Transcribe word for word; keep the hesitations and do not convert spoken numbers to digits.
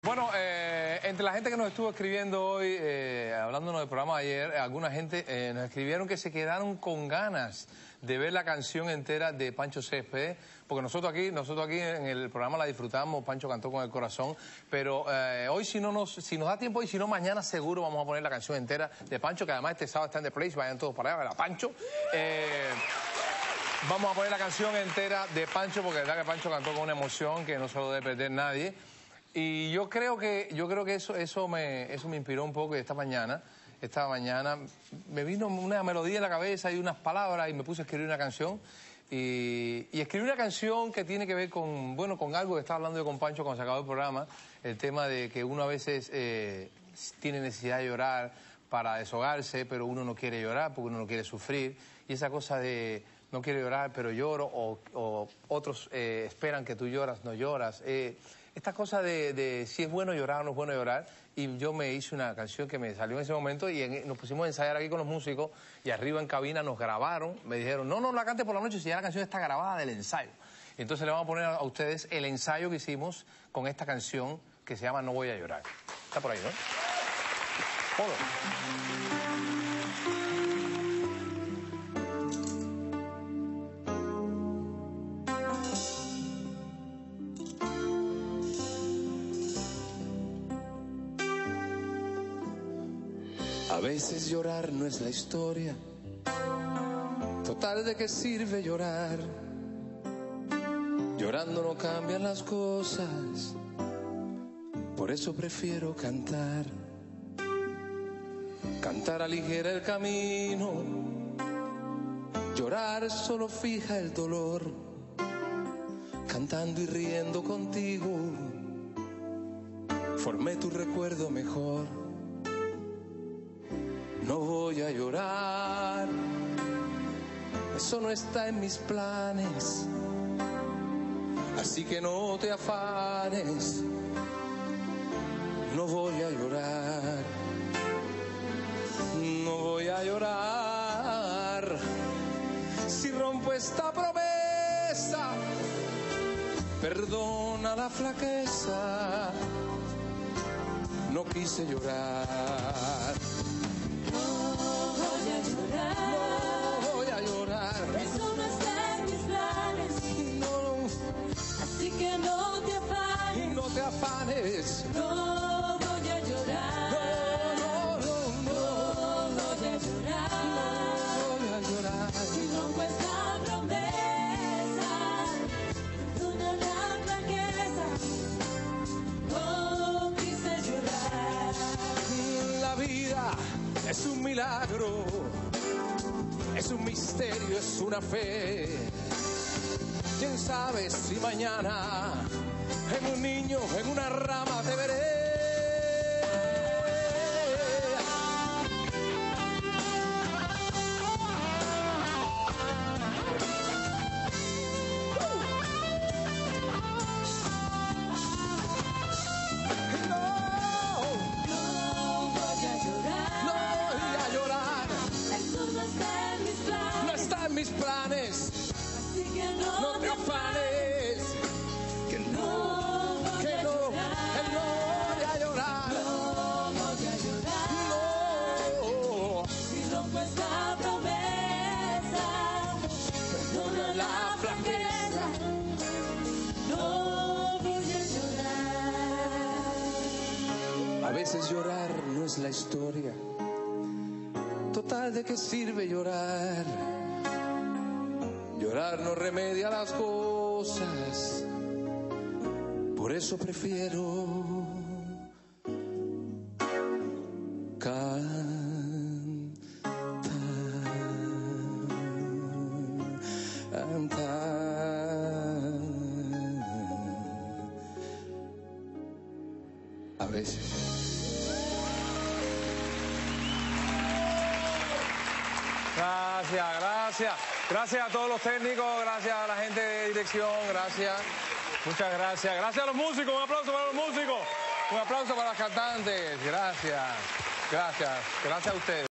Bueno, eh, entre la gente que nos estuvo escribiendo hoy, eh, hablándonos del programa de ayer, alguna gente eh, nos escribieron que se quedaron con ganas de ver la canción entera de Pancho Céspedes, porque nosotros aquí, nosotros aquí en el programa la disfrutamos, Pancho cantó con el corazón, pero eh, hoy si no nos, si nos da tiempo y si no mañana seguro vamos a poner la canción entera de Pancho, que además este sábado está en The Place, vayan todos para allá, ¿verdad, Pancho? Eh, vamos a poner la canción entera de Pancho, porque la verdad que Pancho cantó con una emoción que no se lo debe perder nadie. Y yo creo que, yo creo que eso, eso, me, eso me inspiró un poco y esta mañana, esta mañana me vino una melodía en la cabeza y unas palabras y me puse a escribir una canción. Y, y escribí una canción que tiene que ver con, bueno, con algo que estaba hablando yo con Pancho cuando se acabó el programa, el tema de que uno a veces eh, tiene necesidad de llorar para deshogarse, pero uno no quiere llorar porque uno no quiere sufrir. Y esa cosa de no quiero llorar, pero lloro, o, o otros eh, esperan que tú lloras, no lloras. Eh, esta cosa de, de si es bueno llorar o no es bueno llorar, y yo me hice una canción que me salió en ese momento y en, nos pusimos a ensayar aquí con los músicos y arriba en cabina nos grabaron, me dijeron, no, no la cante por la noche si ya la canción está grabada del ensayo. Y entonces le vamos a poner a ustedes el ensayo que hicimos con esta canción que se llama No voy a llorar. Está por ahí, ¿no? Todo. A veces llorar no es la historia, total de qué sirve llorar. Llorando no cambian las cosas, por eso prefiero cantar. Cantar aligera el camino, llorar solo fija el dolor. Cantando y riendo contigo, formé tu recuerdo mejor. No voy a llorar, eso no está en mis planes, así que no te afanes. No voy a llorar, no voy a llorar. Si rompo esta promesa, perdona la flaqueza, no quise llorar. No voy a llorar, eso no está en mis planes, No, así que no te afanes. no te afanes. No voy a llorar, No, no, no, no, no voy a llorar. no voy a llorar. Si rompo esta promesa, perdona la flaqueza, no quise llorar. La vida es un milagro, es un misterio, es una fe. Quién sabe si mañana en un niño, en una rama te veré. Mis planes, Así que no, no te afanes, que no, voy que a no, llorar. que no voy a llorar, No voy a llorar. no, Si rompo esta promesa, perdona la flaqueza, no voy a llorar. A veces llorar no es la historia, total de qué sirve llorar. Llorar no remedia las cosas, por eso prefiero cantar. A veces. Gracias, gracias. Gracias a todos los técnicos, gracias a la gente de dirección, gracias. Muchas gracias. Gracias a los músicos, un aplauso para los músicos. Un aplauso para las cantantes. Gracias, gracias. Gracias a ustedes.